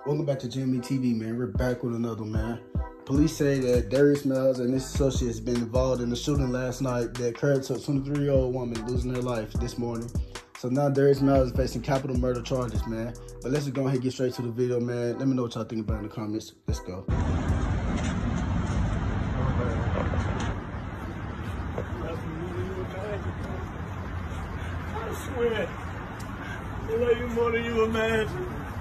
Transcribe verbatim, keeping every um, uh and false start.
Welcome back to G M E T V, man. We're back with another one, man. Police say that Darius and his associate has been involved in the shooting last night that occurred to a twenty-three-year-old woman losing her life this morning. So now Darius is facing capital murder charges, man. But let's just go ahead and get straight to the video, man. Let me know what y'all think about it in the comments. Let's go. I swear, I love you more than you imagine.